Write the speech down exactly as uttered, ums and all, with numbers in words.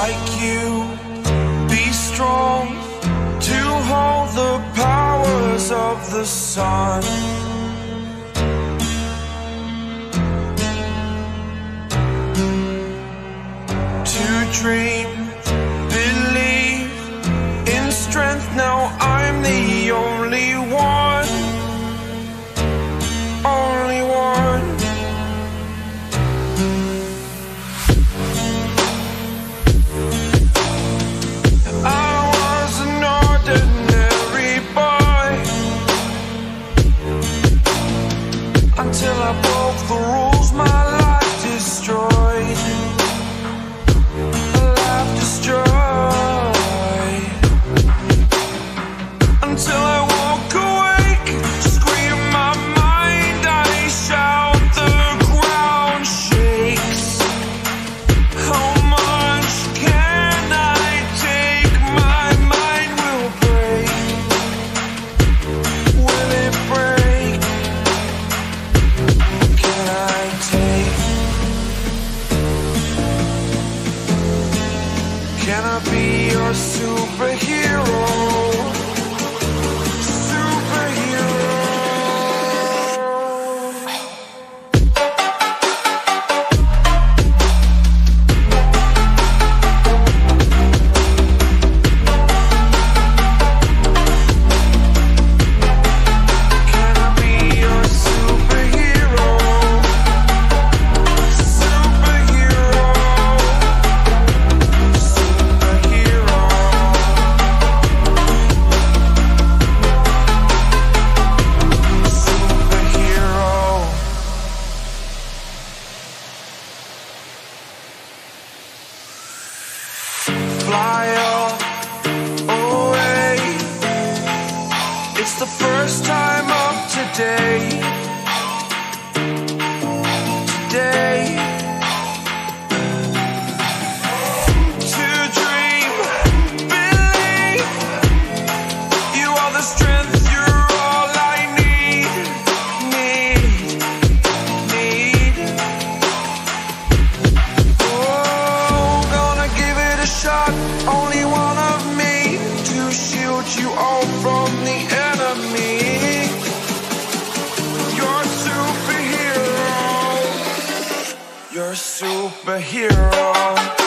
like you, be strong to hold the powers of the sun. To dream, believe in strength, now I'm the only one, only one. I was an ordinary boy until I broke the rules my life destroyed. Until I walk awake, scream my mind, I shout, the ground shakes. How much can I take? My mind will break. Will it break? Can I take? Can I be your superhero? Fly away. It's the first time of today. Today. To dream, believe. You are the strength, you're all I need. Need, need. Oh, gonna give it a shot. Only one of me to shield you all from the enemy. You're a superhero. You're a superhero.